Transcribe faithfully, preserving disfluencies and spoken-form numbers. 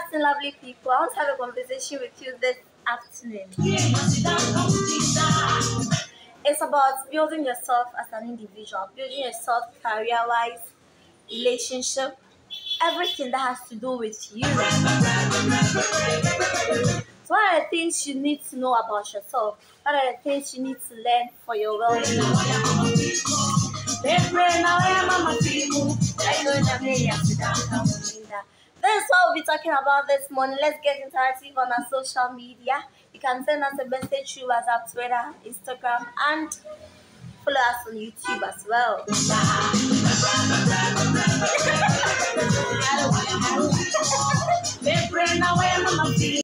afternoon, lovely people. I want to have a conversation with you this afternoon. It's about building yourself as an individual, building yourself career-wise, relationship, everything that has to do with you. So what are the things you need to know about yourself? What are the things you need to learn for your well-being? This is what we'll be talking about this morning. Let's get interactive on our social media. You can send us a message through WhatsApp, Twitter, Instagram, and follow us on YouTube as well.